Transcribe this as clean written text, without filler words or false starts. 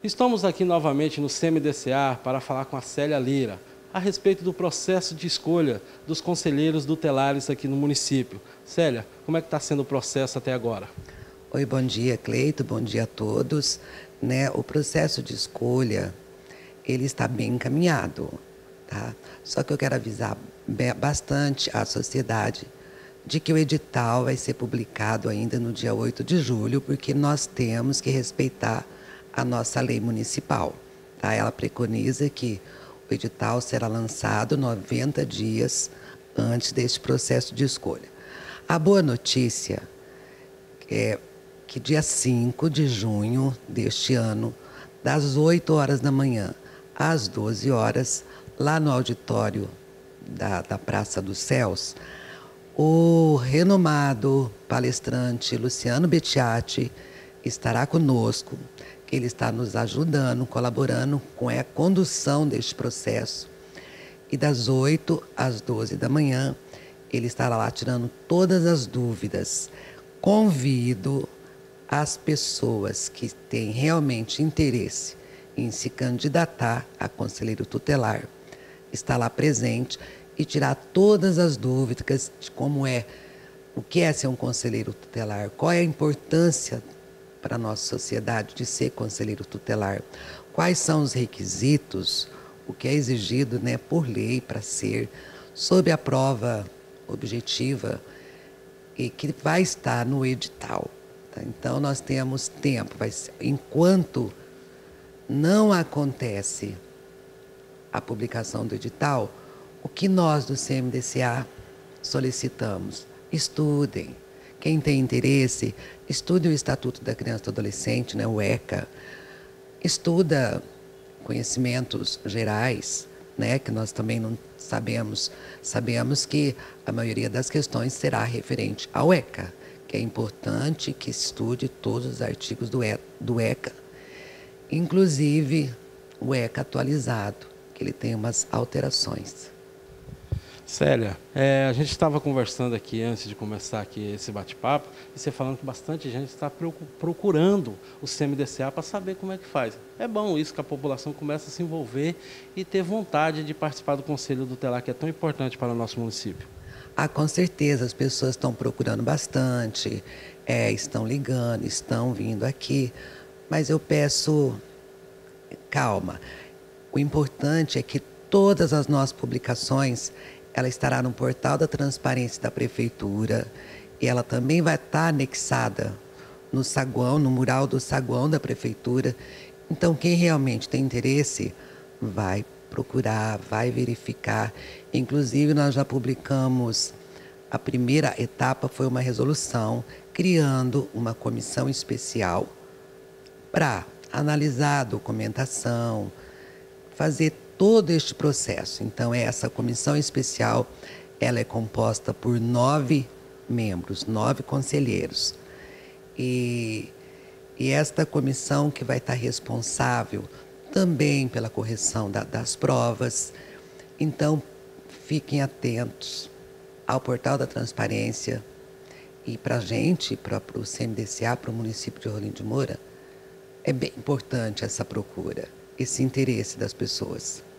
Estamos aqui novamente no CMDCA para falar com a Célia Lira a respeito do processo de escolha dos conselheiros tutelares aqui no município. Célia, como é que está sendo o processo até agora? Oi, bom dia, Cleito, bom dia a todos. O processo de escolha, ele está bem encaminhado, tá? Só que eu quero avisar bastante a sociedade de que o edital vai ser publicado ainda no dia 8 de julho, porque nós temos que respeitar a nossa lei municipal, tá? Ela preconiza que o edital será lançado 90 dias antes deste processo de escolha. A boa notícia é que dia 5 de junho deste ano, das 8 horas da manhã às 12 horas, lá no auditório da Praça dos Céus, o renomado palestrante Luciano Bettiati estará conosco. Ele está nos ajudando, colaborando com a condução deste processo. E das 8 às 12 da manhã, ele estará lá tirando todas as dúvidas. Convido as pessoas que têm realmente interesse em se candidatar a conselheiro tutelar, estar lá presente e tirar todas as dúvidas de como é, o que é ser um conselheiro tutelar, qual é a importância para a nossa sociedade de ser conselheiro tutelar, quais são os requisitos, o que é exigido, por lei para ser, sob a prova objetiva e que vai estar no edital. Tá? Então, nós temos tempo, enquanto não acontece a publicação do edital, o que nós do CMDCA solicitamos? Estudem. Quem tem interesse, estude o Estatuto da Criança e do Adolescente, o ECA. Estuda conhecimentos gerais, que nós também não sabemos. Sabemos que a maioria das questões será referente ao ECA, que é importante que estude todos os artigos do ECA, inclusive o ECA atualizado, que ele tem umas alterações. Célia, a gente estava conversando aqui antes de começar aqui esse bate-papo, e você falando que bastante gente está procurando o CMDCA para saber como é que faz. É bom isso, que a população começa a se envolver e ter vontade de participar do Conselho Tutelar, que é tão importante para o nosso município. Com certeza, as pessoas estão procurando bastante, estão ligando, estão vindo aqui, mas eu peço calma. O importante é que todas as nossas publicações, ela estará no portal da transparência da prefeitura e ela também vai estar anexada no saguão, no mural do saguão da prefeitura. Então, quem realmente tem interesse vai procurar, vai verificar. Inclusive, nós já publicamos, a primeira etapa foi uma resolução criando uma comissão especial para analisar a documentação, fazer todo este processo. Então, essa comissão especial, ela é composta por 9 membros, 9 conselheiros. E esta comissão que vai estar responsável também pela correção das provas. Então, fiquem atentos ao portal da transparência e para a gente, para o CMDCA, para o município de Rolim de Moura, é bem importante essa procura, esse interesse das pessoas.